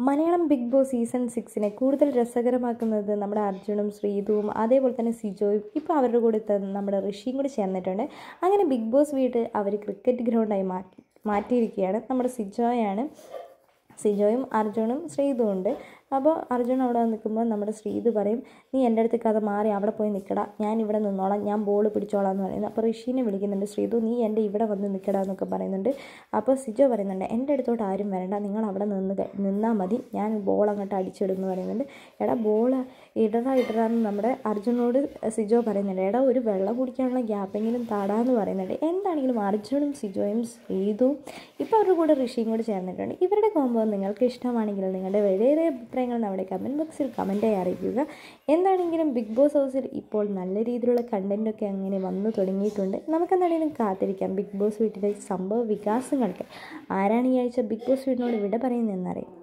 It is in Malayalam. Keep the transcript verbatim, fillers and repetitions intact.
മലയാളം ബിഗ് ബോസ് സീസൺ സിക്സിനെ കൂടുതൽ രസകരമാക്കുന്നത് നമ്മുടെ അർജുനും ശ്രീതുവും അതേപോലെ തന്നെ സിജോയും ഇപ്പോൾ അവരുടെ കൂടെ നമ്മുടെ ഋഷിയും കൂടി ചേർന്നിട്ടുണ്ട്. അങ്ങനെ ബിഗ് ബോസ് വീട് അവർ ക്രിക്കറ്റ് ഗ്രൗണ്ടായി മാറ്റി മാറ്റിയിരിക്കുകയാണ്. നമ്മുടെ സിജോയാണ് സിജോയും അർജുനും ശ്രീതും ഉണ്ട്. അപ്പോൾ അർജുൻ അവിടെ നിൽക്കുമ്പോൾ നമ്മുടെ ശ്രീതു പറയും, നീ എൻ്റെ അടുത്ത് കഥ മാറി അവിടെ പോയി നിൽക്കടാ, ഞാൻ ഇവിടെ നിന്നോളാം, ഞാൻ ബോൾ പിടിച്ചോളാം എന്ന് പറയുന്നത്. അപ്പോൾ ഋഷീനെ വിളിക്കുന്നുണ്ട്, ശ്രീതു നീ എൻ്റെ ഇവിടെ വന്ന് നിൽക്കടാ എന്നൊക്കെ പറയുന്നുണ്ട്. അപ്പോൾ സിജോ പറയുന്നുണ്ട്, എൻ്റെ അടുത്തോട്ട് ആരും വരണ്ട, നിങ്ങൾ അവിടെ നിന്ന് നിന്നാൽ മതി, ഞാൻ ബോൾ അങ്ങോട്ട് അടിച്ചിടും എന്ന് പറയുന്നുണ്ട്. എടാ ബോൾ ഇടറാ ഇടറാന്ന് നമ്മുടെ അർജുനോട് സിജോ പറയുന്നുണ്ട്. എടാ ഒരു വെള്ളം കുടിക്കാനുള്ള ഗ്യാപ്പെങ്കിലും താടാന്ന് പറയുന്നുണ്ട്. എന്താണെങ്കിലും അർജുനും സിജോയും ശ്രീതുവും ഇപ്പോൾ അവരുടെ കൂടെ ഋഷിയും കൂടി ചേർന്നിട്ടുണ്ട്. ഇവരുടെ കോമ്പോ നിങ്ങൾക്ക് ഇഷ്ടമാണെങ്കിൽ നിങ്ങളുടെ വലിയ അഭിപ്രായങ്ങൾ നമ്മുടെ കമൻറ്റ് ബോക്സിൽ കമൻറ്റായി അറിയിക്കുക. എന്താണെങ്കിലും ബിഗ് ബോസ് ഹൗസിൽ ഇപ്പോൾ നല്ല രീതിയിലുള്ള കണ്ടൻറ്റൊക്കെ അങ്ങനെ വന്നു തുടങ്ങിയിട്ടുണ്ട്. നമുക്കെന്താണെങ്കിലും കാത്തിരിക്കാം ബിഗ് ബോസ് വീട്ടിലെ സംഭവ വികാസങ്ങൾക്ക്. ആരാണ് ഈ ആഴ്ച ബിഗ് ബോസ് വീട്ടിനോട് വിട പറയുന്നതെന്നറിയാം.